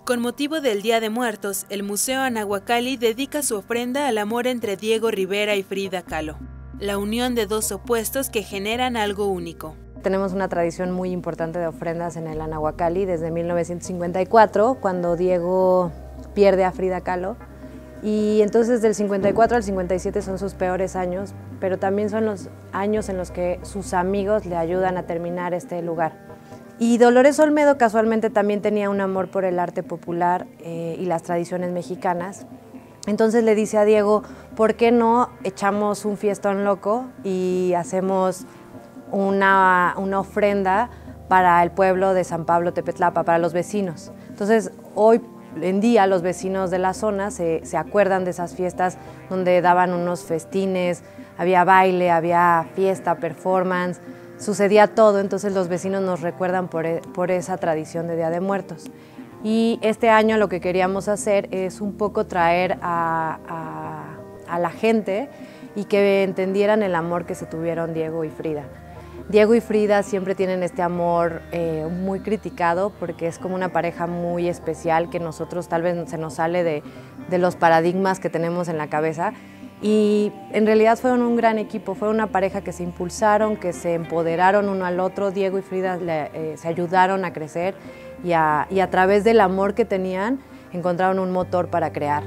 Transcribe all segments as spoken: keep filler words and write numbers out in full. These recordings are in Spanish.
Con motivo del Día de Muertos, el Museo Anahuacalli dedica su ofrenda al amor entre Diego Rivera y Frida Kahlo, la unión de dos opuestos que generan algo único. Tenemos una tradición muy importante de ofrendas en el Anahuacalli desde mil novecientos cincuenta y cuatro, cuando Diego pierde a Frida Kahlo. Y entonces del cincuenta y cuatro al cincuenta y siete son sus peores años, pero también son los años en los que sus amigos le ayudan a terminar este lugar. Y Dolores Olmedo casualmente también tenía un amor por el arte popular eh, y las tradiciones mexicanas. Entonces le dice a Diego, ¿por qué no echamos un fiestón loco y hacemos una, una ofrenda para el pueblo de San Pablo Tepetlapa, para los vecinos? Entonces hoy en día los vecinos de la zona se, se acuerdan de esas fiestas donde daban unos festines, había baile, había fiesta, performance, sucedía todo, entonces los vecinos nos recuerdan por, por esa tradición de Día de Muertos. Y este año lo que queríamos hacer es un poco traer a, a, a la gente y que entendieran el amor que se tuvieron Diego y Frida. Diego y Frida siempre tienen este amor eh, muy criticado porque es como una pareja muy especial que nosotros tal vez se nos sale de, de los paradigmas que tenemos en la cabeza. Y en realidad fueron un gran equipo, fue una pareja que se impulsaron, que se empoderaron uno al otro. Diego y Frida le, eh, se ayudaron a crecer y a, y a través del amor que tenían encontraron un motor para crear.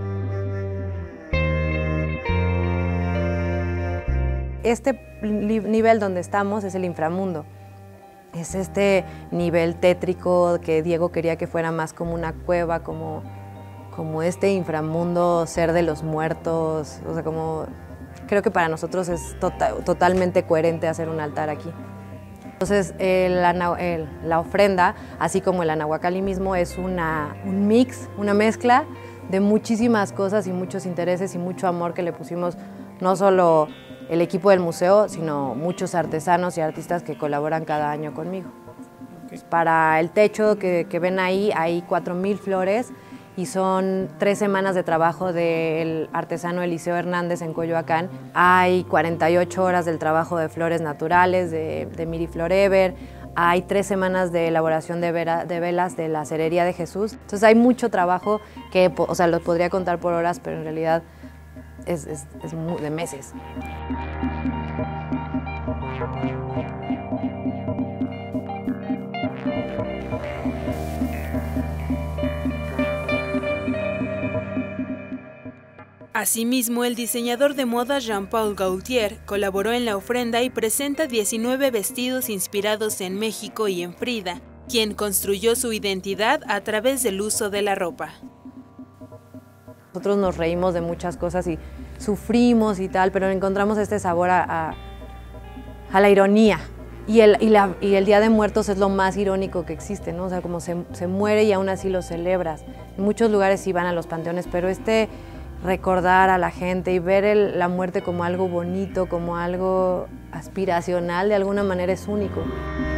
Este nivel donde estamos es el inframundo. Es este nivel tétrico que Diego quería que fuera más como una cueva, como, como este inframundo, ser de los muertos. O sea, como, creo que para nosotros es total, totalmente coherente hacer un altar aquí. Entonces, el, el, la ofrenda, así como el Anahuacalli mismo, es una, un mix, una mezcla de muchísimas cosas y muchos intereses y mucho amor que le pusimos, no solo el equipo del museo, sino muchos artesanos y artistas que colaboran cada año conmigo. Okay. Para el techo que, que ven ahí hay cuatro mil flores y son tres semanas de trabajo del artesano Eliseo Hernández en Coyoacán. Hay cuarenta y ocho horas del trabajo de flores naturales, de, de Miri Florever. Hay tres semanas de elaboración de, vera, de velas de la Cerería de Jesús. Entonces hay mucho trabajo que, o sea, los podría contar por horas, pero en realidad es, es, es de meses. Asimismo, el diseñador de moda Jean-Paul Gaultier colaboró en la ofrenda y presenta diecinueve vestidos inspirados en México y en Frida, quien construyó su identidad a través del uso de la ropa. Nosotros nos reímos de muchas cosas y sufrimos y tal, pero encontramos este sabor a, a, a la ironía. Y el, y, la, y el Día de Muertos es lo más irónico que existe, ¿no? O sea, como se, se muere y aún así lo celebras. En muchos lugares sí van a los panteones, pero este recordar a la gente y ver el, la muerte como algo bonito, como algo aspiracional, de alguna manera es único.